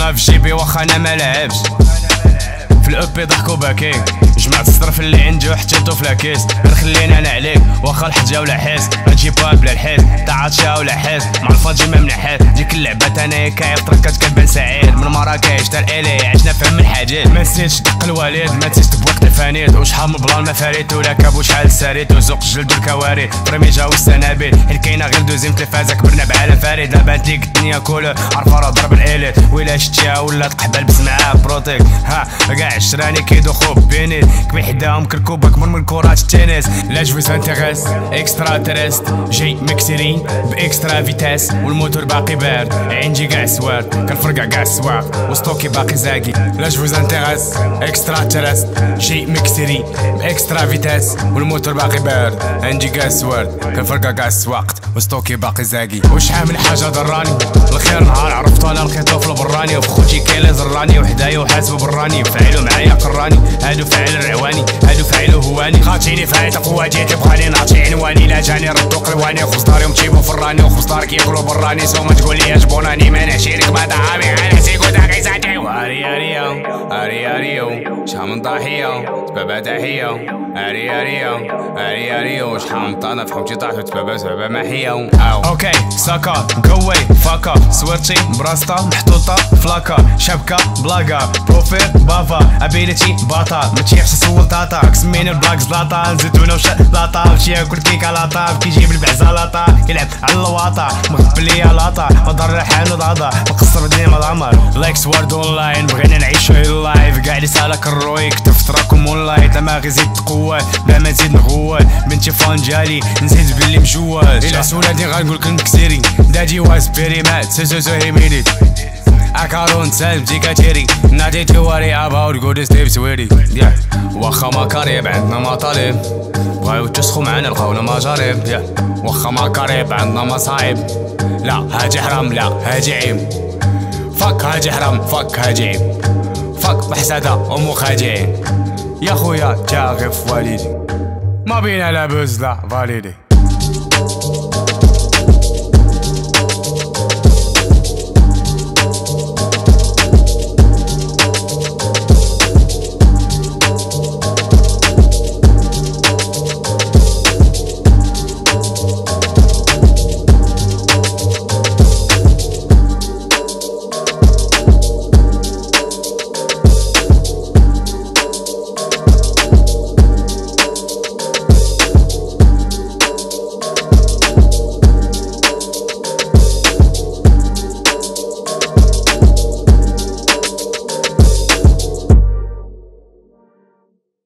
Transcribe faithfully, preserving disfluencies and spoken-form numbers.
في جيبي واخا انا ملعبش. في الأوبي ضحكو باكي، جمعت الصرف اللي عندي وحطيتو في لاكيس. غنخلينا انا عليك واخا الحجه ولا حيس، غنجيبوها بلا الحيس تعاطشها ولا حيس. معرفة تجيما من حيس ديك اللعبات انايا كايف تركات كتبان سعيد. من مراكش تا الالي عشنا فهم الحديد. ما نسيتش دق الوالد، ما نسيتش بوقت الفانيد. وشحال من بلان ما فاريت ولا كابو شحال ساريت. وزوق الجلد والكوارث فريمي جاو السنابل. حيت كاينه غير دوزيام تلفازه كبرنا بعالم فريد. لا بانت ليك الدنيا كلها عارفه راه ضرب الاليت. ويلا شتيها ولا تقحبه لبس معاه بروتيك. ها كاع عشراني كيدوخو بيني كبي حداهم كركوبه كبر من كرات التنس. لا جو سانتيغيس اكسترا تريست جاي مكسرين باكسترا فيتاس. والموتور باقي بارد عندي كاع سوار كنفرقع كاع السواق وستوكي باقي زاكي. لا جو سانتيغيس اكسترا تريست جاي مكسرين باكسترا فيتاس. والموتور باقي بارد عندي كاع سوار كنفرقع كاع السواق وستوكي باقي زاكي. وشحال من حاجه ضراني الخير نهار عرفتو انا لقيتو في البراني. وفي خوتي كاين اللي زراني وحدايا وحاسبو براني. فاعلو معايا قراني هادو فاعل الرواني هادو فاعلو هواني. خاطيني فايت قواتي تبغاني نعطي عنواني. لا جاني ردو قلواني خبز دارهم تجيبو فراني. وخبز دارك ياكلو براني. سو ما تقول لي جبوناني ما نعشيرك ما طعامي انا سيكو داكي ساتي. اري اريو اري اريو شحال من ضحيه سبابه تحيه. اري اريو اري اريو شحال من طانه في حومتي طاحت سبابه سبابه محيه. اوكي ساكا جوي فاكا سويرتي براستا محطوطه فلاكا شبكه بلاكا بروفيت بافا ابيليتي باطا. ما تيحش سول طاطا سميني البلاك زلاطا. زيتونه وشلاطه باش ياكل كيكه لاطا. كيجيب البعزه لاطا كيلعب على الواطا. مغبل ليا لاطا مضر حالو ضاضا مقصر ديما العمر. لايك سوارد اونلاين بغينا نعيشو اللايف. كاع اللي سالك الروي كتفت راكم اونلاين. لا ما غي زيد تقوال بلا ما نزيد نغوال. بنتي فان جالي نزيد باللي مجوال. الا سولاتني غنقولك المكسيري دادي واز بيري مات سوسو سو هي ميديت. اكارون سالم تيكاتيري نادي تواري اباوت جود ستيب سويري. يا واخا ما كاريب عندنا مطالب بغاو يتسخو معانا لقاونا مجارب. يا واخا ما كاريب عندنا مصايب. لا هاجي حرام لا هاجي عيب. فك هاجي حرام فك هاجي عيب. فك بحسادة امو خاجعين. يا خويا جا غير في والدي ما بينا لا بوز لا فاليدي.